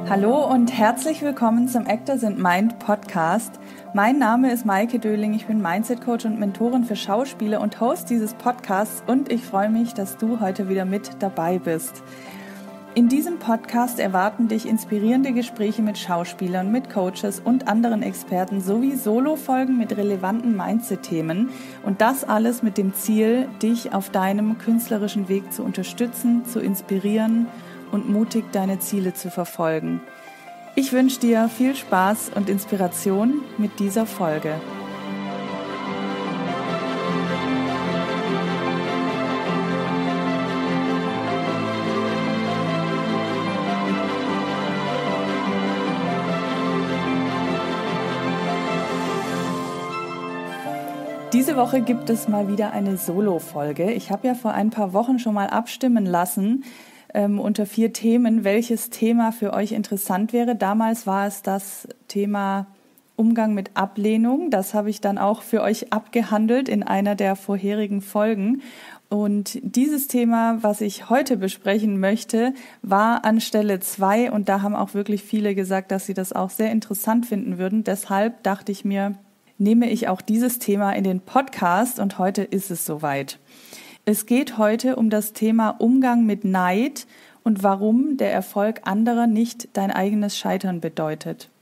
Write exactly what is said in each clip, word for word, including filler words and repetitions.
Hallo und herzlich willkommen zum Actors and Mind Podcast. Mein Name ist Maike Döhling, ich bin Mindset-Coach und Mentorin für Schauspieler und Host dieses Podcasts und ich freue mich, dass du heute wieder mit dabei bist. In diesem Podcast erwarten dich inspirierende Gespräche mit Schauspielern, mit Coaches und anderen Experten sowie Solo-Folgen mit relevanten Mindset-Themen und das alles mit dem Ziel, dich auf deinem künstlerischen Weg zu unterstützen, zu inspirieren und mutig deine Ziele zu verfolgen. Ich wünsche dir viel Spaß und Inspiration mit dieser Folge. Diese Woche gibt es mal wieder eine Solo-Folge. Ich habe ja vor ein paar Wochen schon mal abstimmen lassen, ähm, unter vier Themen, welches Thema für euch interessant wäre. Damals war es das Thema Umgang mit Ablehnung. Das habe ich dann auch für euch abgehandelt in einer der vorherigen Folgen. Und dieses Thema, was ich heute besprechen möchte, war an Stelle zwei. Und da haben auch wirklich viele gesagt, dass sie das auch sehr interessant finden würden. Deshalb dachte ich mir, nehme ich auch dieses Thema in den Podcast und heute ist es soweit. Es geht heute um das Thema Umgang mit Neid und warum der Erfolg anderer nicht dein eigenes Scheitern bedeutet.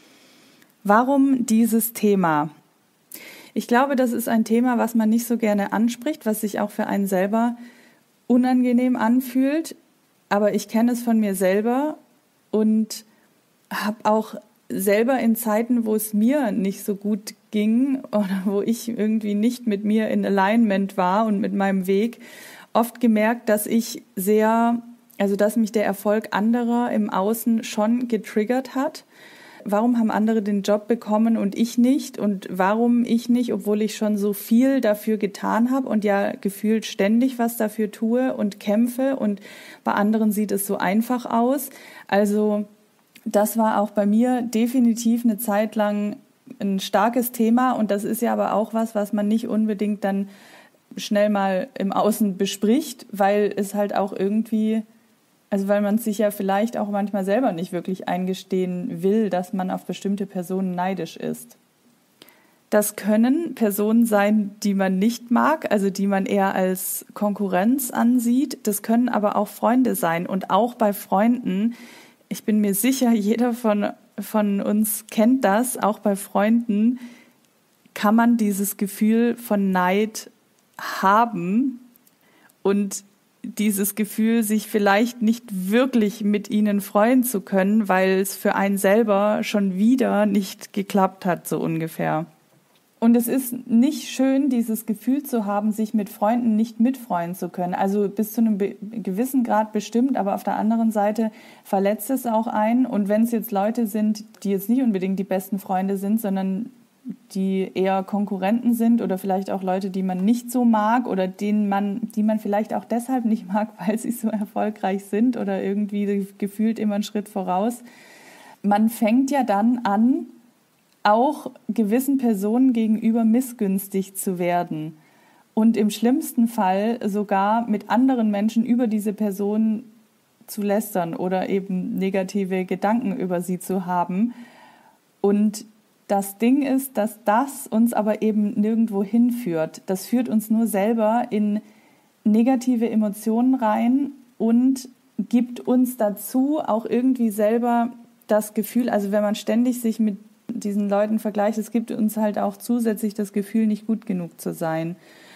Warum dieses Thema? Ich glaube, das ist ein Thema, was man nicht so gerne anspricht, was sich auch für einen selber unangenehm anfühlt. Aber ich kenne es von mir selber und habe auch selber in Zeiten, wo es mir nicht so gut ging oder wo ich irgendwie nicht mit mir in Alignment war und mit meinem Weg, oft gemerkt, dass ich sehr, also dass mich der Erfolg anderer im Außen schon getriggert hat. Warum haben andere den Job bekommen und ich nicht? Und warum ich nicht, obwohl ich schon so viel dafür getan habe und ja gefühlt ständig was dafür tue und kämpfe und bei anderen sieht es so einfach aus. Also das war auch bei mir definitiv eine Zeit lang ein starkes Thema und das ist ja aber auch was, was man nicht unbedingt dann schnell mal im Außen bespricht, weil es halt auch irgendwie, also weil man es sich ja vielleicht auch manchmal selber nicht wirklich eingestehen will, dass man auf bestimmte Personen neidisch ist. Das können Personen sein, die man nicht mag, also die man eher als Konkurrenz ansieht. Das können aber auch Freunde sein und auch bei Freunden. Ich bin mir sicher, jeder von, von uns kennt das, auch bei Freunden kann man dieses Gefühl von Neid haben und dieses Gefühl, sich vielleicht nicht wirklich mit ihnen freuen zu können, weil es für einen selber schon wieder nicht geklappt hat, so ungefähr. Und es ist nicht schön, dieses Gefühl zu haben, sich mit Freunden nicht mitfreuen zu können. Also bis zu einem be- gewissen Grad bestimmt, aber auf der anderen Seite verletzt es auch einen. Und wenn es jetzt Leute sind, die jetzt nicht unbedingt die besten Freunde sind, sondern die eher Konkurrenten sind oder vielleicht auch Leute, die man nicht so mag oder denen man, die man vielleicht auch deshalb nicht mag, weil sie so erfolgreich sind oder irgendwie gefühlt immer einen Schritt voraus. Man fängt ja dann an, auch gewissen Personen gegenüber missgünstig zu werden und im schlimmsten Fall sogar mit anderen Menschen über diese Person zu lästern oder eben negative Gedanken über sie zu haben. Und das Ding ist, dass das uns aber eben nirgendwo hinführt. Das führt uns nur selber in negative Emotionen rein und gibt uns dazu auch irgendwie selber das Gefühl, also wenn man ständig sich mit diesen Leuten vergleicht, es gibt uns halt auch zusätzlich das Gefühl, nicht gut genug zu sein.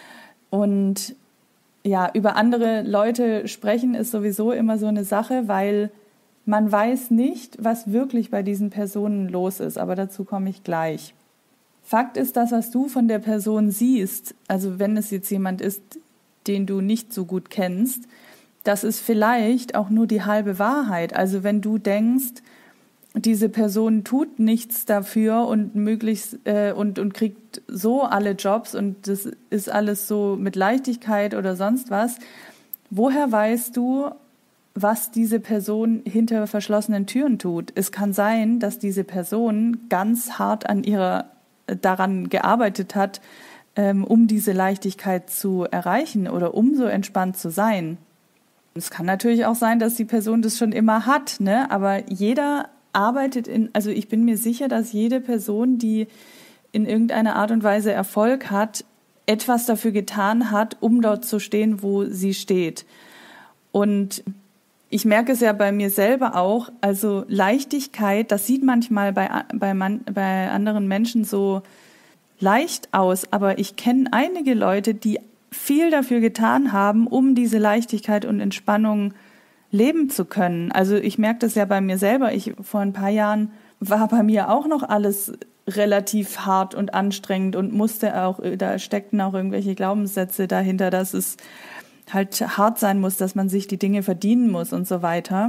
Und ja, über andere Leute sprechen ist sowieso immer so eine Sache, weil man weiß nicht, was wirklich bei diesen Personen los ist, aber dazu komme ich gleich. Fakt ist, das, was du von der Person siehst, also wenn es jetzt jemand ist, den du nicht so gut kennst, das ist vielleicht auch nur die halbe Wahrheit. Also wenn du denkst, diese Person tut nichts dafür und möglichst äh, und und kriegt so alle Jobs und das ist alles so mit Leichtigkeit oder sonst was. Woher weißt du, was diese Person hinter verschlossenen Türen tut? Es kann sein, dass diese Person ganz hart an ihrer daran gearbeitet hat, ähm, um diese Leichtigkeit zu erreichen oder um so entspannt zu sein. Es kann natürlich auch sein, dass die Person das schon immer hat, ne? Aber jeder arbeitet in, also ich bin mir sicher, dass jede Person, die in irgendeiner Art und Weise Erfolg hat, etwas dafür getan hat, um dort zu stehen, wo sie steht. Und ich merke es ja bei mir selber auch, also Leichtigkeit, das sieht manchmal bei, bei, man, bei anderen Menschen so leicht aus, aber ich kenne einige Leute, die viel dafür getan haben, um diese Leichtigkeit und Entspannung leben zu können. Also ich merke das ja bei mir selber. Ich vor ein paar Jahren war bei mir auch noch alles relativ hart und anstrengend und musste auch, da steckten auch irgendwelche Glaubenssätze dahinter, dass es halt hart sein muss, dass man sich die Dinge verdienen muss und so weiter.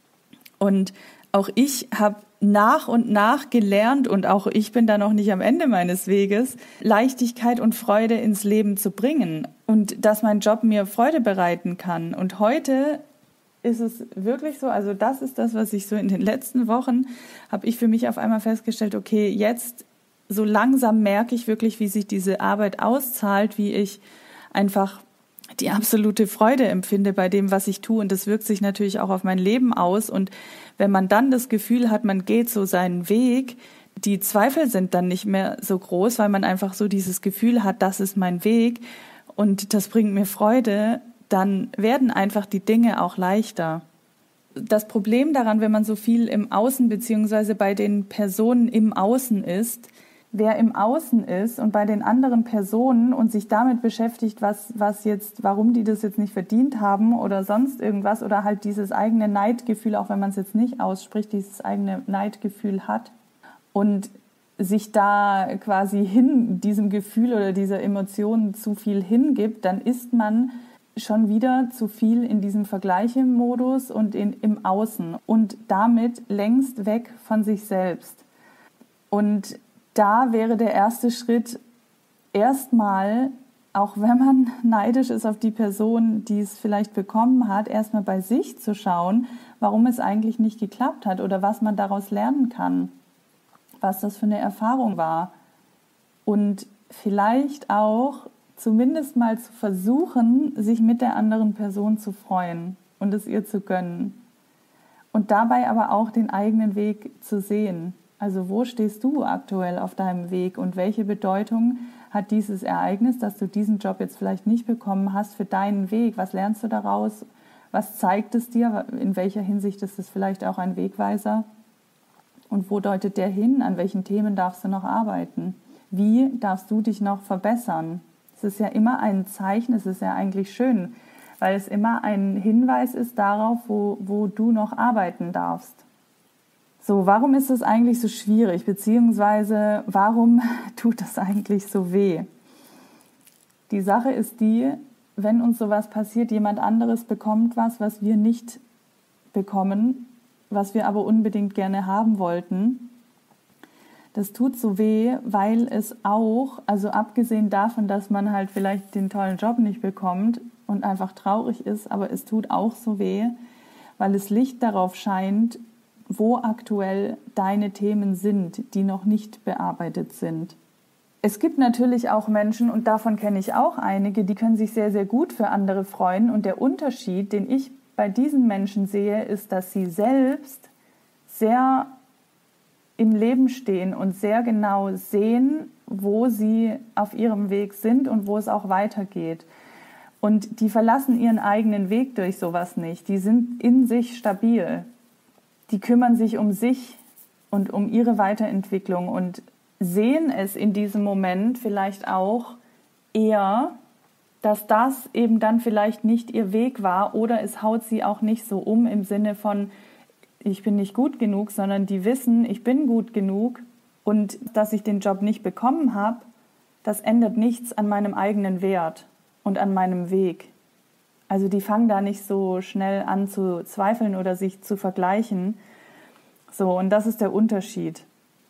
Und auch ich habe nach und nach gelernt, und auch ich bin da noch nicht am Ende meines Weges, Leichtigkeit und Freude ins Leben zu bringen und dass mein Job mir Freude bereiten kann. Und heute ist es wirklich so, also das ist das, was ich so in den letzten Wochen, habe ich für mich auf einmal festgestellt, okay, jetzt so langsam merke ich wirklich, wie sich diese Arbeit auszahlt, wie ich einfach die absolute Freude empfinde bei dem, was ich tue. Und das wirkt sich natürlich auch auf mein Leben aus. Und wenn man dann das Gefühl hat, man geht so seinen Weg, die Zweifel sind dann nicht mehr so groß, weil man einfach so dieses Gefühl hat, das ist mein Weg und das bringt mir Freude, dann werden einfach die Dinge auch leichter. Das Problem daran, wenn man so viel im Außen beziehungsweise bei den Personen im Außen ist, wer im Außen ist und bei den anderen Personen und sich damit beschäftigt, was, was jetzt, warum die das jetzt nicht verdient haben oder sonst irgendwas oder halt dieses eigene Neidgefühl, auch wenn man es jetzt nicht ausspricht, dieses eigene Neidgefühl hat und sich da quasi hin diesem Gefühl oder dieser Emotion zu viel hingibt, dann ist man schon wieder zu viel in diesem Vergleichemodus und in, im Außen und damit längst weg von sich selbst. Und da wäre der erste Schritt erstmal, auch wenn man neidisch ist auf die Person, die es vielleicht bekommen hat, erstmal bei sich zu schauen, warum es eigentlich nicht geklappt hat oder was man daraus lernen kann, was das für eine Erfahrung war. Und vielleicht auch zumindest mal zu versuchen, sich mit der anderen Person zu freuen und es ihr zu gönnen. Und dabei aber auch den eigenen Weg zu sehen. Also wo stehst du aktuell auf deinem Weg und welche Bedeutung hat dieses Ereignis, dass du diesen Job jetzt vielleicht nicht bekommen hast, für deinen Weg? Was lernst du daraus? Was zeigt es dir? In welcher Hinsicht ist es vielleicht auch ein Wegweiser? Und wo deutet der hin? An welchen Themen darfst du noch arbeiten? Wie darfst du dich noch verbessern? Es ist ja immer ein Zeichen, es ist ja eigentlich schön, weil es immer ein Hinweis ist darauf, wo, wo du noch arbeiten darfst. So, warum ist das eigentlich so schwierig, beziehungsweise warum tut das eigentlich so weh? Die Sache ist die, wenn uns sowas passiert, jemand anderes bekommt was, was wir nicht bekommen, was wir aber unbedingt gerne haben wollten. Das tut so weh, weil es auch, also abgesehen davon, dass man halt vielleicht den tollen Job nicht bekommt und einfach traurig ist, aber es tut auch so weh, weil es Licht darauf scheint, wo aktuell deine Themen sind, die noch nicht bearbeitet sind. Es gibt natürlich auch Menschen, und davon kenne ich auch einige, die können sich sehr, sehr gut für andere freuen. Und der Unterschied, den ich bei diesen Menschen sehe, ist, dass sie selbst sehr im Leben stehen und sehr genau sehen, wo sie auf ihrem Weg sind und wo es auch weitergeht. Und die verlassen ihren eigenen Weg durch sowas nicht. Die sind in sich stabil. Die kümmern sich um sich und um ihre Weiterentwicklung und sehen es in diesem Moment vielleicht auch eher, dass das eben dann vielleicht nicht ihr Weg war oder es haut sie auch nicht so um im Sinne von, ich bin nicht gut genug, sondern die wissen, ich bin gut genug und dass ich den Job nicht bekommen habe, das ändert nichts an meinem eigenen Wert und an meinem Weg. Also die fangen da nicht so schnell an zu zweifeln oder sich zu vergleichen. So, und das ist der Unterschied.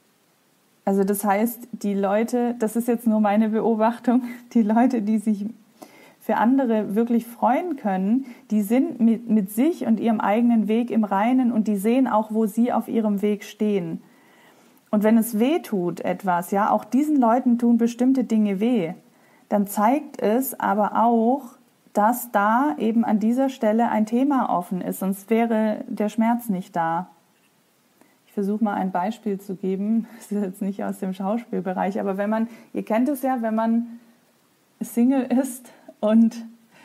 Also das heißt, die Leute, das ist jetzt nur meine Beobachtung, die Leute, die sich für andere wirklich freuen können, die sind mit, mit sich und ihrem eigenen Weg im Reinen und die sehen auch, wo sie auf ihrem Weg stehen. Und wenn es weh tut etwas, ja, auch diesen Leuten tun bestimmte Dinge weh, dann zeigt es aber auch, dass da eben an dieser Stelle ein Thema offen ist, sonst wäre der Schmerz nicht da. Ich versuche mal ein Beispiel zu geben, das ist jetzt nicht aus dem Schauspielbereich, aber wenn man, ihr kennt es ja, wenn man Single ist und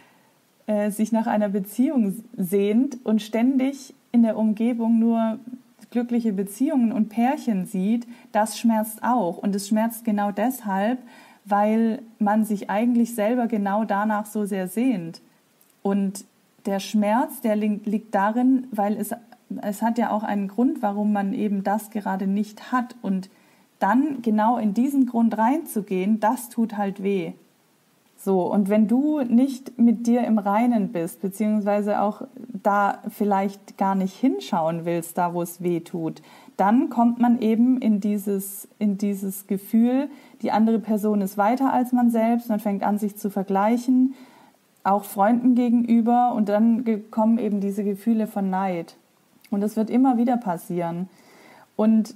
äh, sich nach einer Beziehung sehnt und ständig in der Umgebung nur glückliche Beziehungen und Pärchen sieht, das schmerzt auch. Und es schmerzt genau deshalb, weil man sich eigentlich selber genau danach so sehr sehnt. Und der Schmerz, der liegt darin, weil es, es hat ja auch einen Grund, warum man eben das gerade nicht hat. Und dann genau in diesen Grund reinzugehen, das tut halt weh. So, und wenn du nicht mit dir im Reinen bist, beziehungsweise auch da vielleicht gar nicht hinschauen willst, da wo es weh tut, dann kommt man eben in dieses, in dieses Gefühl, die andere Person ist weiter als man selbst, man fängt an, sich zu vergleichen, auch Freunden gegenüber, und dann kommen eben diese Gefühle von Neid. Und das wird immer wieder passieren. Und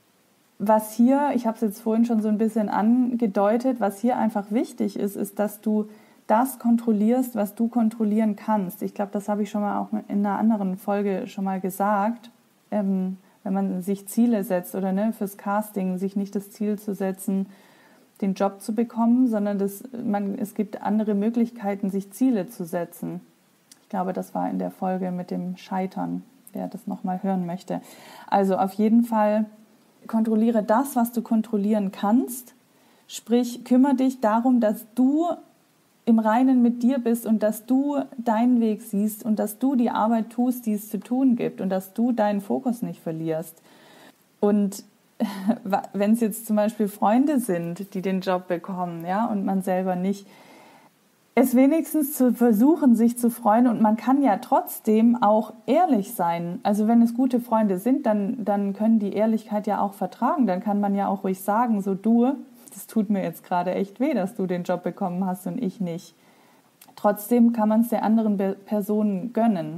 was hier, ich habe es jetzt vorhin schon so ein bisschen angedeutet, was hier einfach wichtig ist, ist, dass du das kontrollierst, was du kontrollieren kannst. Ich glaube, das habe ich schon mal auch in einer anderen Folge schon mal gesagt. Ähm, wenn man sich Ziele setzt oder ne, fürs Casting, sich nicht das Ziel zu setzen, den Job zu bekommen, sondern das, man, es gibt andere Möglichkeiten, sich Ziele zu setzen. Ich glaube, das war in der Folge mit dem Scheitern, wer das nochmal hören möchte. Also auf jeden Fall kontrolliere das, was du kontrollieren kannst. Sprich, kümmere dich darum, dass du im Reinen mit dir bist und dass du deinen Weg siehst und dass du die Arbeit tust, die es zu tun gibt und dass du deinen Fokus nicht verlierst. Und wenn es jetzt zum Beispiel Freunde sind, die den Job bekommen, ja, und man selber nicht, es wenigstens zu versuchen, sich zu freuen, und man kann ja trotzdem auch ehrlich sein. Also wenn es gute Freunde sind, dann, dann können die Ehrlichkeit ja auch vertragen. Dann kann man ja auch ruhig sagen, so du, das tut mir jetzt gerade echt weh, dass du den Job bekommen hast und ich nicht. Trotzdem kann man es der anderen Person gönnen.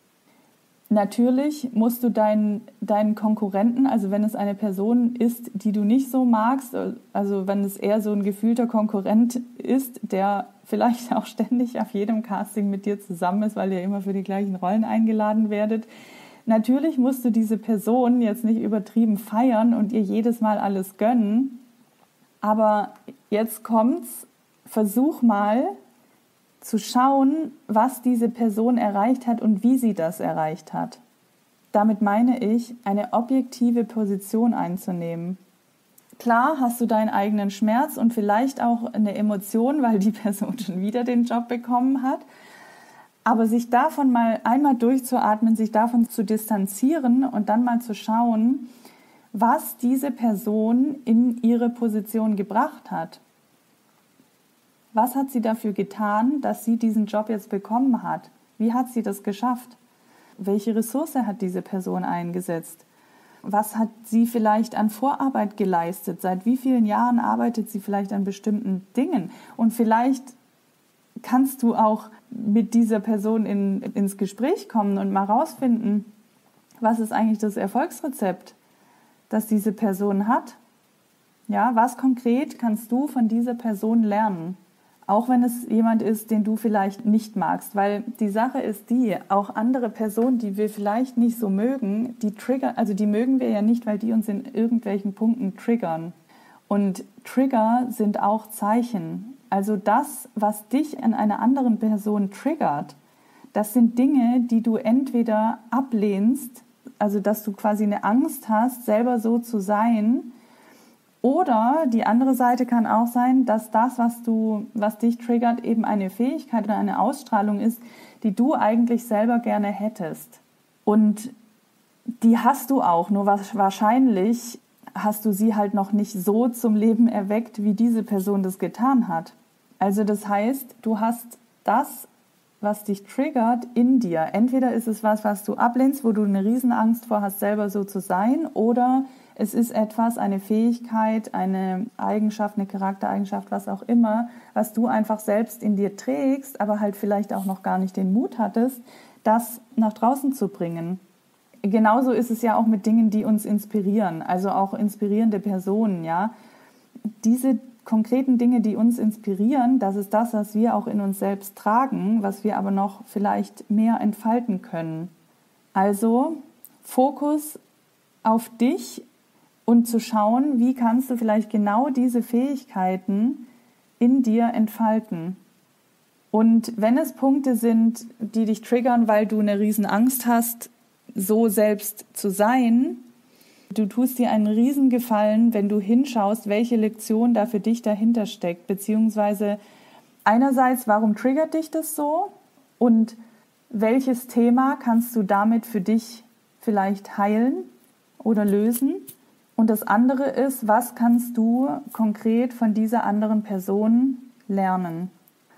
Natürlich musst du deinen, deinen Konkurrenten, also wenn es eine Person ist, die du nicht so magst, also wenn es eher so ein gefühlter Konkurrent ist, der vielleicht auch ständig auf jedem Casting mit dir zusammen ist, weil ihr immer für die gleichen Rollen eingeladen werdet, natürlich musst du diese Person jetzt nicht übertrieben feiern und ihr jedes Mal alles gönnen, aber jetzt kommt's, versuch mal zu schauen, was diese Person erreicht hat und wie sie das erreicht hat. Damit meine ich, eine objektive Position einzunehmen. Klar hast du deinen eigenen Schmerz und vielleicht auch eine Emotion, weil die Person schon wieder den Job bekommen hat. Aber sich davon mal einmal durchzuatmen, sich davon zu distanzieren und dann mal zu schauen, was diese Person in ihre Position gebracht hat. Was hat sie dafür getan, dass sie diesen Job jetzt bekommen hat? Wie hat sie das geschafft? Welche Ressource hat diese Person eingesetzt? Was hat sie vielleicht an Vorarbeit geleistet? Seit wie vielen Jahren arbeitet sie vielleicht an bestimmten Dingen? Und vielleicht kannst du auch mit dieser Person in, ins Gespräch kommen und mal rausfinden, was ist eigentlich das Erfolgsrezept, das diese Person hat? Ja, was konkret kannst du von dieser Person lernen? Auch wenn es jemand ist, den du vielleicht nicht magst, weil die Sache ist die, auch andere Personen, die wir vielleicht nicht so mögen, die triggern, also die mögen wir ja nicht, weil die uns in irgendwelchen Punkten triggern. Und Trigger sind auch Zeichen. Also das, was dich an einer anderen Person triggert, das sind Dinge, die du entweder ablehnst, also dass du quasi eine Angst hast, selber so zu sein. Oder die andere Seite kann auch sein, dass das, was du, was dich triggert, eben eine Fähigkeit oder eine Ausstrahlung ist, die du eigentlich selber gerne hättest. Und die hast du auch, nur wahrscheinlich hast du sie halt noch nicht so zum Leben erweckt, wie diese Person das getan hat. Also das heißt, du hast das, was dich triggert, in dir. Entweder ist es was, was du ablehnst, wo du eine Riesenangst vor hast, selber so zu sein, oder es ist etwas, eine Fähigkeit, eine Eigenschaft, eine Charaktereigenschaft, was auch immer, was du einfach selbst in dir trägst, aber halt vielleicht auch noch gar nicht den Mut hattest, das nach draußen zu bringen. Genauso ist es ja auch mit Dingen, die uns inspirieren, also auch inspirierende Personen, ja. Diese konkreten Dinge, die uns inspirieren, das ist das, was wir auch in uns selbst tragen, was wir aber noch vielleicht mehr entfalten können. Also Fokus auf dich und zu schauen, wie kannst du vielleicht genau diese Fähigkeiten in dir entfalten. Und wenn es Punkte sind, die dich triggern, weil du eine riesen Angst hast, so selbst zu sein, du tust dir einen Riesengefallen, wenn du hinschaust, welche Lektion da für dich dahinter steckt, beziehungsweise einerseits, warum triggert dich das so und welches Thema kannst du damit für dich vielleicht heilen oder lösen? Und das andere ist, was kannst du konkret von dieser anderen Person lernen?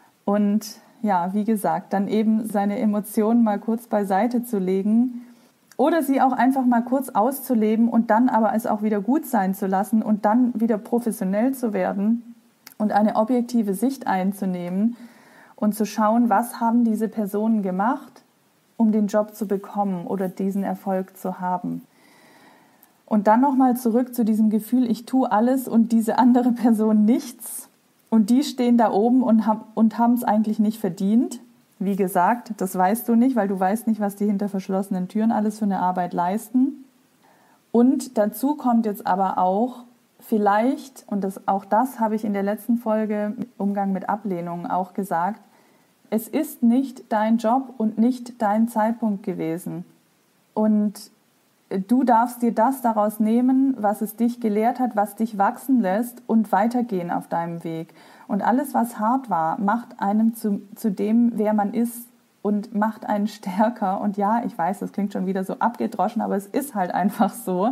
Und ja, wie gesagt, dann eben seine Emotionen mal kurz beiseite zu legen oder sie auch einfach mal kurz auszuleben und dann aber es auch wieder gut sein zu lassen und dann wieder professionell zu werden und eine objektive Sicht einzunehmen und zu schauen, was haben diese Personen gemacht, um den Job zu bekommen oder diesen Erfolg zu haben. Und dann nochmal zurück zu diesem Gefühl, ich tue alles und diese andere Person nichts. Und die stehen da oben und haben und haben es eigentlich nicht verdient. Wie gesagt, das weißt du nicht, weil du weißt nicht, was die hinter verschlossenen Türen alles für eine Arbeit leisten. Und dazu kommt jetzt aber auch vielleicht, und das, auch das habe ich in der letzten Folge im Umgang mit Ablehnungen auch gesagt, es ist nicht dein Job und nicht dein Zeitpunkt gewesen. Und du darfst dir das daraus nehmen, was es dich gelehrt hat, was dich wachsen lässt und weitergehen auf deinem Weg. Und alles, was hart war, macht einen zu, zu dem, wer man ist und macht einen stärker. Und ja, ich weiß, das klingt schon wieder so abgedroschen, aber es ist halt einfach so.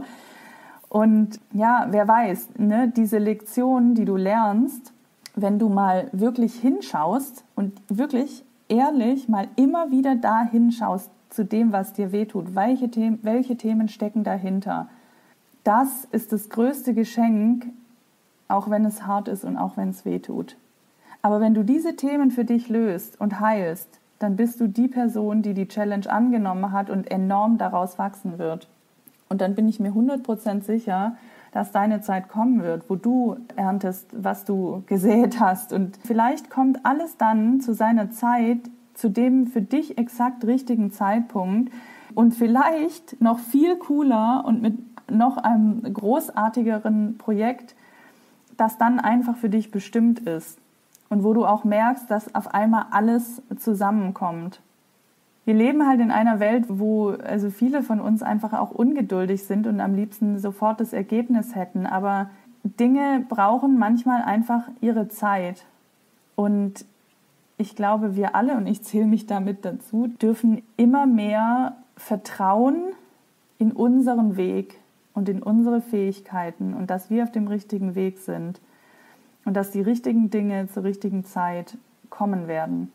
Und ja, wer weiß, ne, diese Lektionen, die du lernst, wenn du mal wirklich hinschaust und wirklich ehrlich mal immer wieder da hinschaust, zu dem, was dir wehtut. Welche Themen, welche Themen stecken dahinter? Das ist das größte Geschenk, auch wenn es hart ist und auch wenn es wehtut. Aber wenn du diese Themen für dich löst und heilst, dann bist du die Person, die die Challenge angenommen hat und enorm daraus wachsen wird. Und dann bin ich mir hundert Prozent sicher, dass deine Zeit kommen wird, wo du erntest, was du gesät hast. Und vielleicht kommt alles dann zu seiner Zeit, zu dem für dich exakt richtigen Zeitpunkt und vielleicht noch viel cooler und mit noch einem großartigeren Projekt, das dann einfach für dich bestimmt ist und wo du auch merkst, dass auf einmal alles zusammenkommt. Wir leben halt in einer Welt, wo also viele von uns einfach auch ungeduldig sind und am liebsten sofort das Ergebnis hätten, aber Dinge brauchen manchmal einfach ihre Zeit. Und ich glaube, wir alle, und ich zähle mich damit dazu, dürfen immer mehr vertrauen in unseren Weg und in unsere Fähigkeiten und dass wir auf dem richtigen Weg sind und dass die richtigen Dinge zur richtigen Zeit kommen werden.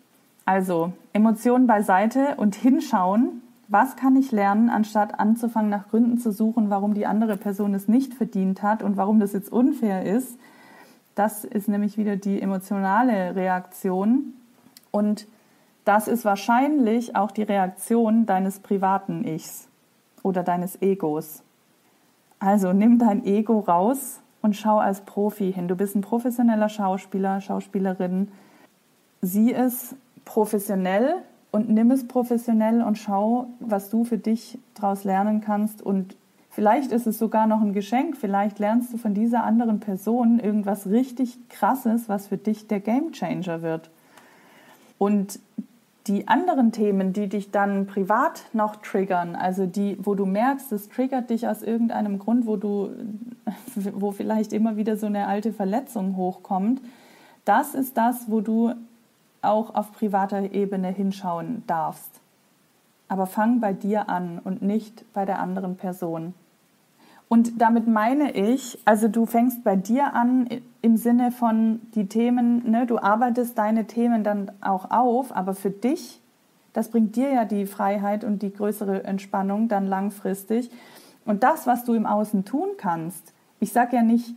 Also Emotionen beiseite und hinschauen, was kann ich lernen, anstatt anzufangen, nach Gründen zu suchen, warum die andere Person es nicht verdient hat und warum das jetzt unfair ist. Das ist nämlich wieder die emotionale Reaktion und das ist wahrscheinlich auch die Reaktion deines privaten Ichs oder deines Egos. Also nimm dein Ego raus und schau als Profi hin. Du bist ein professioneller Schauspieler, Schauspielerin. Sieh es professionell und nimm es professionell und schau, was du für dich daraus lernen kannst und vielleicht ist es sogar noch ein Geschenk, vielleicht lernst du von dieser anderen Person irgendwas richtig Krasses, was für dich der Gamechanger wird. Und die anderen Themen, die dich dann privat noch triggern, also die, wo du merkst, es triggert dich aus irgendeinem Grund, wo du, wo vielleicht immer wieder so eine alte Verletzung hochkommt, das ist das, wo du auch auf privater Ebene hinschauen darfst. Aber fang bei dir an und nicht bei der anderen Person. Und damit meine ich, also du fängst bei dir an im Sinne von die Themen, ne, du arbeitest deine Themen dann auch auf, aber für dich, das bringt dir ja die Freiheit und die größere Entspannung dann langfristig. Und das, was du im Außen tun kannst, ich sage ja nicht,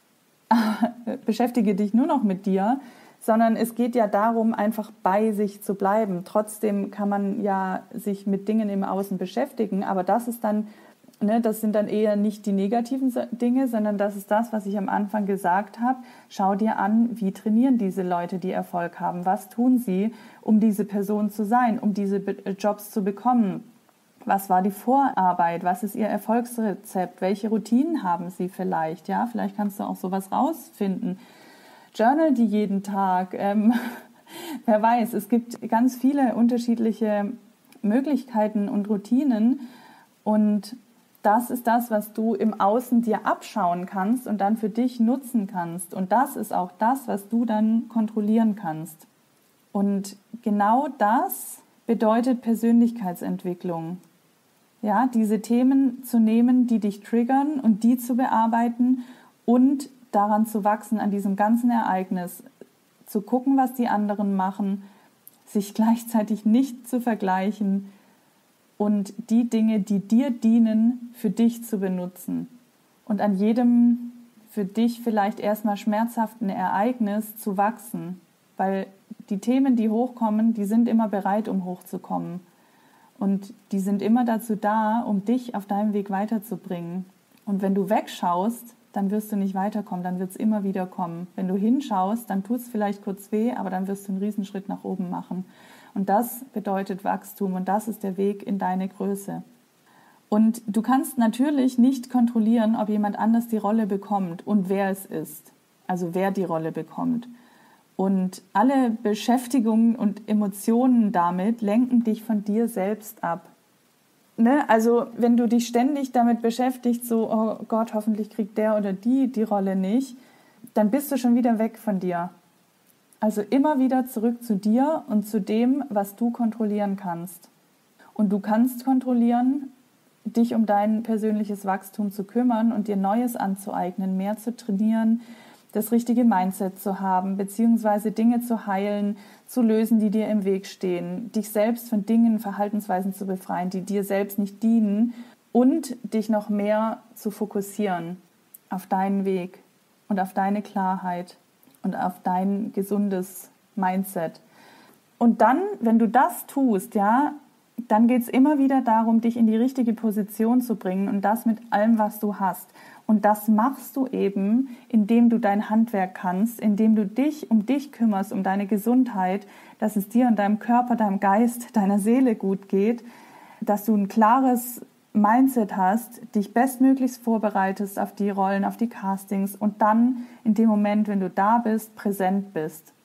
beschäftige dich nur noch mit dir, sondern es geht ja darum, einfach bei sich zu bleiben. Trotzdem kann man ja sich mit Dingen im Außen beschäftigen, aber das ist dann ne, das sind dann eher nicht die negativen Dinge, sondern das ist das, was ich am Anfang gesagt habe. Schau dir an, wie trainieren diese Leute, die Erfolg haben? Was tun sie, um diese Person zu sein, um diese Jobs zu bekommen? Was war die Vorarbeit? Was ist ihr Erfolgsrezept? Welche Routinen haben sie vielleicht? Ja, vielleicht kannst du auch sowas rausfinden. Journal die jeden Tag. Ähm, wer weiß, es gibt ganz viele unterschiedliche Möglichkeiten und Routinen. Und das ist das, was du im Außen dir abschauen kannst und dann für dich nutzen kannst. Und das ist auch das, was du dann kontrollieren kannst. Und genau das bedeutet Persönlichkeitsentwicklung. Ja, diese Themen zu nehmen, die dich triggern und die zu bearbeiten und daran zu wachsen, an diesem ganzen Ereignis, zu gucken, was die anderen machen, sich gleichzeitig nicht zu vergleichen und die Dinge, die dir dienen, für dich zu benutzen. Und an jedem für dich vielleicht erstmal schmerzhaften Ereignis zu wachsen, weil die Themen, die hochkommen, die sind immer bereit, um hochzukommen. Und die sind immer dazu da, um dich auf deinem Weg weiterzubringen. Und wenn du wegschaust, dann wirst du nicht weiterkommen, dann wird es immer wieder kommen. Wenn du hinschaust, dann tut es vielleicht kurz weh, aber dann wirst du einen Riesenschritt nach oben machen. Und das bedeutet Wachstum und das ist der Weg in deine Größe. Und du kannst natürlich nicht kontrollieren, ob jemand anders die Rolle bekommt und wer es ist. Also wer die Rolle bekommt. Und alle Beschäftigungen und Emotionen damit lenken dich von dir selbst ab. Ne? Also wenn du dich ständig damit beschäftigst, so, oh Gott, hoffentlich kriegt der oder die die Rolle nicht, dann bist du schon wieder weg von dir. Also immer wieder zurück zu dir und zu dem, was du kontrollieren kannst. Und du kannst kontrollieren, dich um dein persönliches Wachstum zu kümmern und dir Neues anzueignen, mehr zu trainieren, das richtige Mindset zu haben, beziehungsweise Dinge zu heilen, zu lösen, die dir im Weg stehen, dich selbst von Dingen, Verhaltensweisen zu befreien, die dir selbst nicht dienen und dich noch mehr zu fokussieren auf deinen Weg und auf deine Klarheit und auf dein gesundes Mindset. Und dann, wenn du das tust, ja, dann geht es immer wieder darum, dich in die richtige Position zu bringen und das mit allem, was du hast. Und das machst du eben, indem du dein Handwerk kannst, indem du dich um dich kümmerst, um deine Gesundheit, dass es dir und deinem Körper, deinem Geist, deiner Seele gut geht, dass du ein klares Mindset hast, dich bestmöglichst vorbereitest auf die Rollen, auf die Castings und dann in dem Moment, wenn du da bist, präsent bist.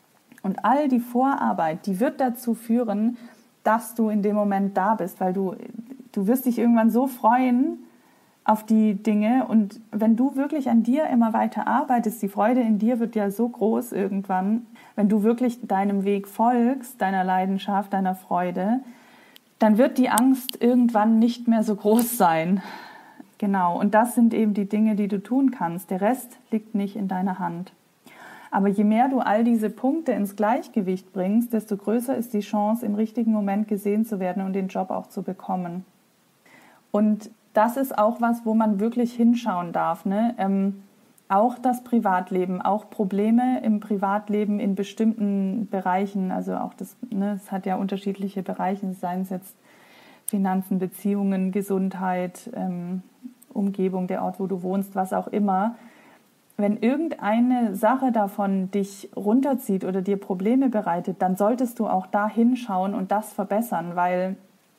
Und all die Vorarbeit, die wird dazu führen, dass du in dem Moment da bist, weil du, du wirst dich irgendwann so freuen auf die Dinge und wenn du wirklich an dir immer weiter arbeitest, die Freude in dir wird ja so groß irgendwann, wenn du wirklich deinem Weg folgst, deiner Leidenschaft, deiner Freude, dann wird die Angst irgendwann nicht mehr so groß sein. Genau, und das sind eben die Dinge, die du tun kannst. Der Rest liegt nicht in deiner Hand. Aber je mehr du all diese Punkte ins Gleichgewicht bringst, desto größer ist die Chance, im richtigen Moment gesehen zu werden und den Job auch zu bekommen. Und das ist auch was, wo man wirklich hinschauen darf. Ne? Ähm, auch das Privatleben, auch Probleme im Privatleben in bestimmten Bereichen, also auch das, ne, es hat ja unterschiedliche Bereiche, seien es jetzt Finanzen, Beziehungen, Gesundheit, ähm, Umgebung, der Ort, wo du wohnst, was auch immer. Wenn irgendeine Sache davon dich runterzieht oder dir Probleme bereitet, dann solltest du auch da hinschauen und das verbessern, weil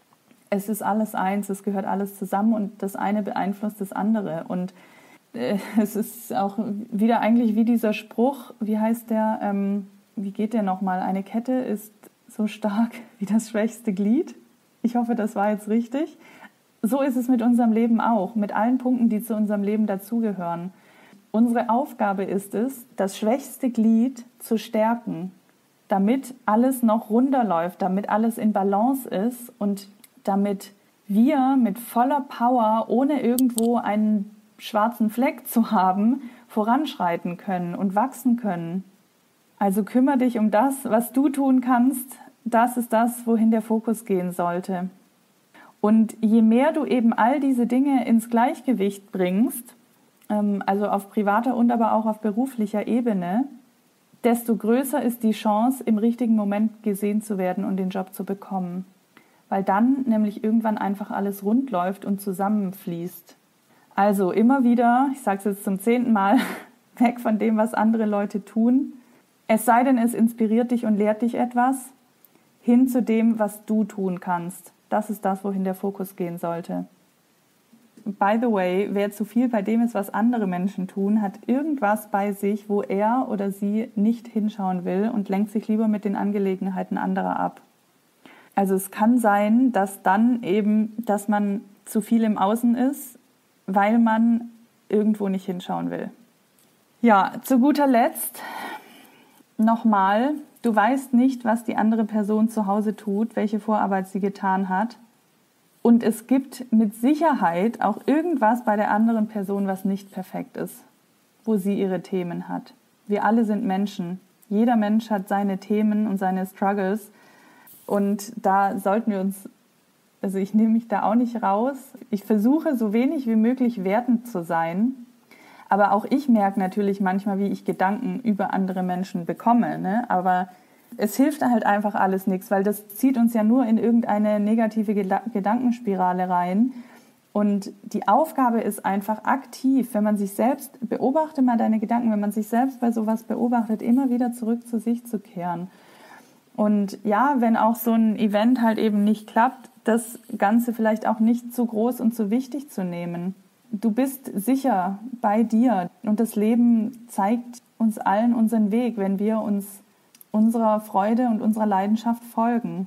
es ist alles eins, es gehört alles zusammen und das eine beeinflusst das andere. Und äh, es ist auch wieder eigentlich wie dieser Spruch, wie heißt der, ähm, wie geht der nochmal? Eine Kette ist so stark wie das schwächste Glied. Ich hoffe, das war jetzt richtig. So ist es mit unserem Leben auch, mit allen Punkten, die zu unserem Leben dazugehören. Unsere Aufgabe ist es, das schwächste Glied zu stärken, damit alles noch runterläuft, damit alles in Balance ist und damit wir mit voller Power, ohne irgendwo einen schwarzen Fleck zu haben, voranschreiten können und wachsen können. Also kümmere dich um das, was du tun kannst. Das ist das, wohin der Fokus gehen sollte. Und je mehr du eben all diese Dinge ins Gleichgewicht bringst, also auf privater und aber auch auf beruflicher Ebene, desto größer ist die Chance, im richtigen Moment gesehen zu werden und den Job zu bekommen. weil dann nämlich irgendwann einfach alles rund läuft und zusammenfließt. Also immer wieder, ich sage es jetzt zum zehnten Mal, weg von dem, was andere Leute tun. Es sei denn, es inspiriert dich und lehrt dich etwas, hin zu dem, was du tun kannst. Das ist das, wohin der Fokus gehen sollte. By the way, wer zu viel bei dem ist, was andere Menschen tun, hat irgendwas bei sich, wo er oder sie nicht hinschauen will und lenkt sich lieber mit den Angelegenheiten anderer ab. Also es kann sein, dass dann eben, dass man zu viel im Außen ist, weil man irgendwo nicht hinschauen will. Ja, zu guter Letzt nochmal, du weißt nicht, was die andere Person zu Hause tut, welche Vorarbeit sie getan hat. Und es gibt mit Sicherheit auch irgendwas bei der anderen Person, was nicht perfekt ist, wo sie ihre Themen hat. Wir alle sind Menschen. Jeder Mensch hat seine Themen und seine Struggles. Und da sollten wir uns, also ich nehme mich da auch nicht raus. Ich versuche so wenig wie möglich wertend zu sein. Aber auch ich merke natürlich manchmal, wie ich Gedanken über andere Menschen bekomme. Ne? Aber es hilft halt einfach alles nichts, weil das zieht uns ja nur in irgendeine negative Gedankenspirale rein. Und die Aufgabe ist einfach aktiv, wenn man sich selbst, beobachte mal deine Gedanken, wenn man sich selbst bei sowas beobachtet, immer wieder zurück zu sich zu kehren. Und ja, wenn auch so ein Event halt eben nicht klappt, das Ganze vielleicht auch nicht zu groß und zu wichtig zu nehmen. Du bist sicher bei dir und das Leben zeigt uns allen unseren Weg, wenn wir uns unserer Freude und unserer Leidenschaft folgen.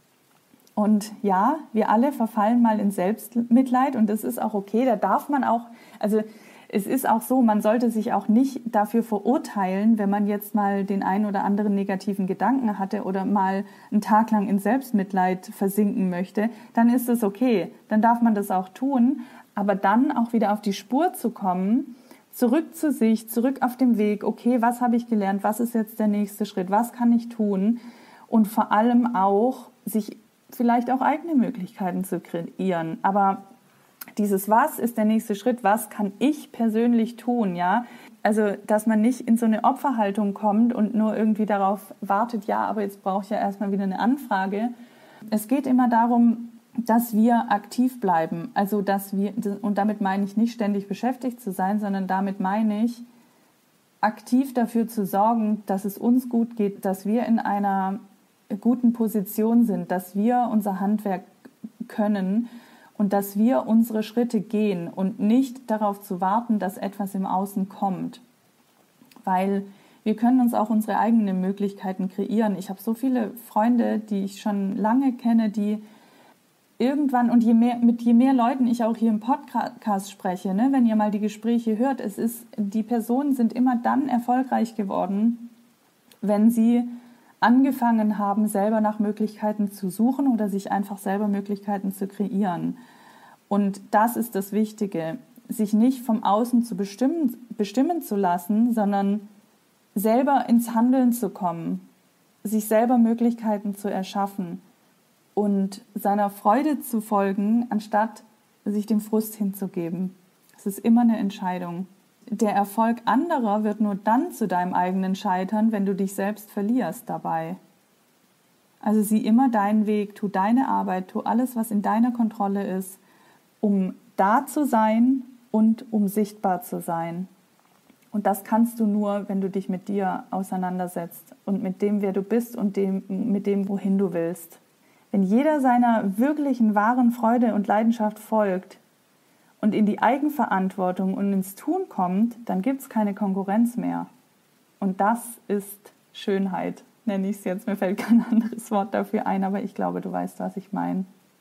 Und ja, wir alle verfallen mal in Selbstmitleid und das ist auch okay, da darf man auch, also es ist auch so, man sollte sich auch nicht dafür verurteilen, wenn man jetzt mal den einen oder anderen negativen Gedanken hatte oder mal einen Tag lang in Selbstmitleid versinken möchte, dann ist es okay, dann darf man das auch tun, aber dann auch wieder auf die Spur zu kommen, zurück zu sich, zurück auf dem Weg, okay, was habe ich gelernt, was ist jetzt der nächste Schritt, was kann ich tun und vor allem auch sich vielleicht auch eigene Möglichkeiten zu kreieren, aber dieses was ist der nächste Schritt, was kann ich persönlich tun, ja, also dass man nicht in so eine Opferhaltung kommt und nur irgendwie darauf wartet, ja, aber jetzt brauche ich ja erstmal wieder eine Anfrage. Es geht immer darum, dass wir aktiv bleiben, also dass wir, und damit meine ich nicht ständig beschäftigt zu sein, sondern damit meine ich, aktiv dafür zu sorgen, dass es uns gut geht, dass wir in einer guten Position sind, dass wir unser Handwerk können und dass wir unsere Schritte gehen und nicht darauf zu warten, dass etwas im Außen kommt. Weil wir können uns auch unsere eigenen Möglichkeiten kreieren. Ich habe so viele Freunde, die ich schon lange kenne, die irgendwann, und je mehr, mit je mehr Leuten ich auch hier im Podcast spreche, ne, wenn ihr mal die Gespräche hört, es ist, die Personen sind immer dann erfolgreich geworden, wenn sie angefangen haben, selber nach Möglichkeiten zu suchen oder sich einfach selber Möglichkeiten zu kreieren. Und das ist das Wichtige, sich nicht vom Außen zu bestimmen, bestimmen zu lassen, sondern selber ins Handeln zu kommen, sich selber Möglichkeiten zu erschaffen und seiner Freude zu folgen, anstatt sich dem Frust hinzugeben. Es ist immer eine Entscheidung. Der Erfolg anderer wird nur dann zu deinem eigenen Scheitern, wenn du dich selbst verlierst dabei. Also sieh immer deinen Weg, tu deine Arbeit, tu alles, was in deiner Kontrolle ist, um da zu sein und um sichtbar zu sein. Und das kannst du nur, wenn du dich mit dir auseinandersetzt und mit dem, wer du bist und dem, mit dem, wohin du willst. Wenn jeder seiner wirklichen, wahren Freude und Leidenschaft folgt, und in die Eigenverantwortung und ins Tun kommt, dann gibt es keine Konkurrenz mehr. Und das ist Schönheit, nenne ich es jetzt. Mir fällt kein anderes Wort dafür ein, aber ich glaube, du weißt, was ich meine.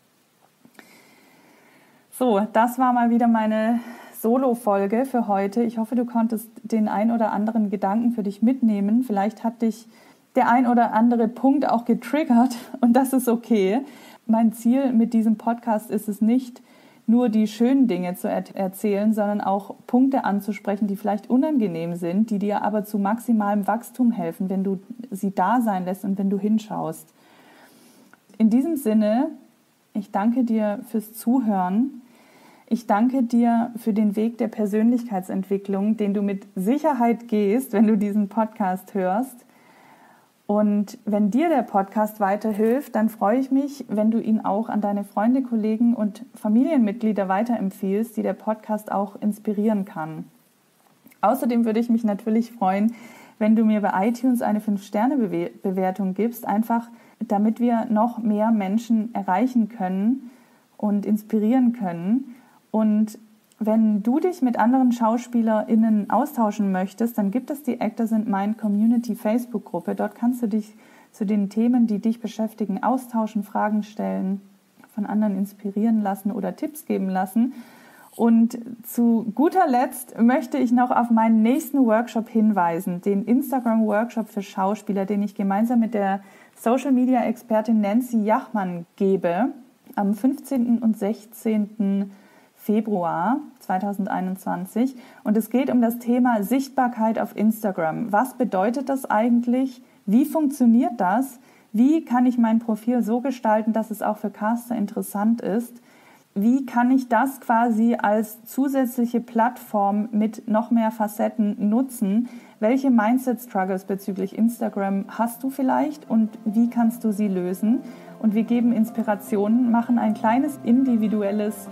So, das war mal wieder meine Solo-Folge für heute. Ich hoffe, du konntest den ein oder anderen Gedanken für dich mitnehmen. Vielleicht hat dich der ein oder andere Punkt auch getriggert und das ist okay. Mein Ziel mit diesem Podcast ist es nicht, nur die schönen Dinge zu er- erzählen, sondern auch Punkte anzusprechen, die vielleicht unangenehm sind, die dir aber zu maximalem Wachstum helfen, wenn du sie da sein lässt und wenn du hinschaust. In diesem Sinne, ich danke dir fürs Zuhören. Ich danke dir für den Weg der Persönlichkeitsentwicklung, den du mit Sicherheit gehst, wenn du diesen Podcast hörst. Und wenn dir der Podcast weiterhilft, dann freue ich mich, wenn du ihn auch an deine Freunde, Kollegen und Familienmitglieder weiterempfiehlst, die der Podcast auch inspirieren kann. Außerdem würde ich mich natürlich freuen, wenn du mir bei iTunes eine fünf Sterne Bewertung gibst, einfach damit wir noch mehr Menschen erreichen können und inspirieren können. Und wenn du dich mit anderen SchauspielerInnen austauschen möchtest, dann gibt es die Actors in Mind Community Facebook-Gruppe. Dort kannst du dich zu den Themen, die dich beschäftigen, austauschen, Fragen stellen, von anderen inspirieren lassen oder Tipps geben lassen. Und zu guter Letzt möchte ich noch auf meinen nächsten Workshop hinweisen, den Instagram-Workshop für Schauspieler, den ich gemeinsam mit der Social-Media-Expertin Nancy Jachmann gebe, am fünfzehnten und sechzehnten Februar zweitausendeinundzwanzig. Und es geht um das Thema Sichtbarkeit auf Instagram. Was bedeutet das eigentlich? Wie funktioniert das? Wie kann ich mein Profil so gestalten, dass es auch für Caster interessant ist? Wie kann ich das quasi als zusätzliche Plattform mit noch mehr Facetten nutzen? Welche Mindset-Struggles bezüglich Instagram hast du vielleicht und wie kannst du sie lösen? Und wir geben Inspirationen, machen ein kleines individuelles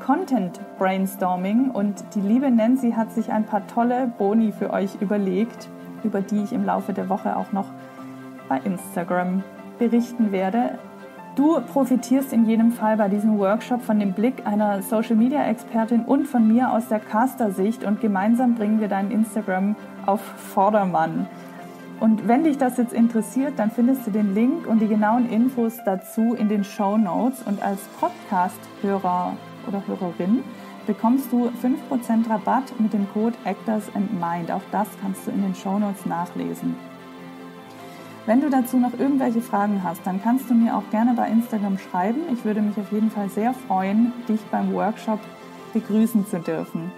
Content-Brainstorming und die liebe Nancy hat sich ein paar tolle Boni für euch überlegt, über die ich im Laufe der Woche auch noch bei Instagram berichten werde. Du profitierst in jedem Fall bei diesem Workshop von dem Blick einer Social-Media-Expertin und von mir aus der Caster-Sicht und gemeinsam bringen wir dein Instagram auf Vordermann. Und wenn dich das jetzt interessiert, dann findest du den Link und die genauen Infos dazu in den Shownotes und als Podcast-Hörer oder Hörerin bekommst du fünf Prozent Rabatt mit dem Code Actors and Mind. Auch das kannst du in den Shownotes nachlesen. Wenn du dazu noch irgendwelche Fragen hast, dann kannst du mir auch gerne bei Instagram schreiben. Ich würde mich auf jeden Fall sehr freuen, dich beim Workshop begrüßen zu dürfen.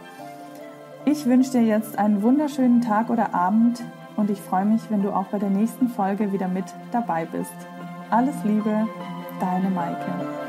Ich wünsche dir jetzt einen wunderschönen Tag oder Abend und ich freue mich, wenn du auch bei der nächsten Folge wieder mit dabei bist. Alles Liebe, deine Maike.